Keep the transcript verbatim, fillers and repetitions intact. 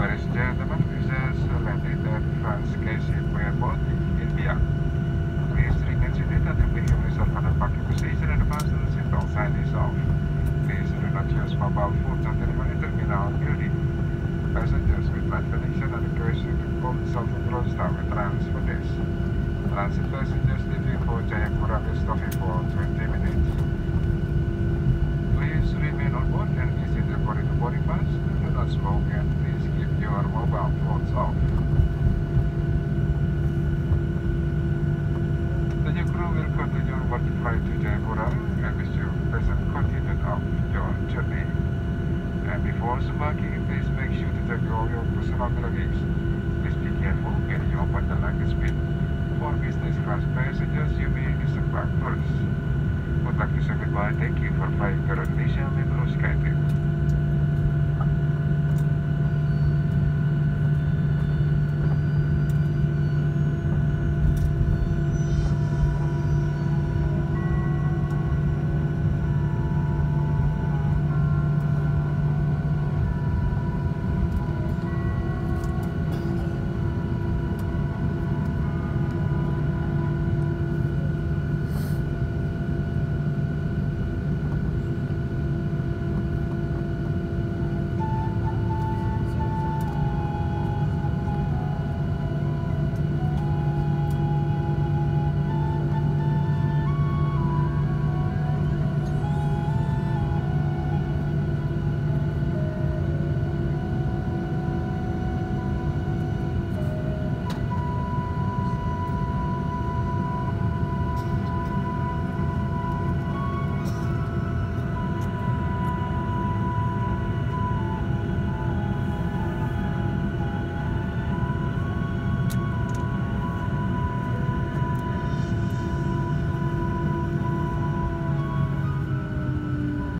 Ladies and gentlemen, this is landed at France-Casey Airport in Biak. Please remain seated until we have reserved for the parking position and the fasten seatbelt sign is off. Please do not use mobile phones until the terminal building. Passengers with flight connection are requested to call self-control staff at transfer desk. Transit passengers leaving for Jayapura will stop for twenty minutes. Please remain on board and visit according to boarding pass. Do not smoke and please keep your mobile phones off. The new crew will continue on flight to Jayapura and wish you pleasant continuation of your journey. And before embarking, please make sure to check all your personal belongings. Please be careful when you open the luggage bin. For business class passengers, you may disembark first. Would like to say goodbye. Thank you for flying Garuda Indonesia Metro SkyTrip.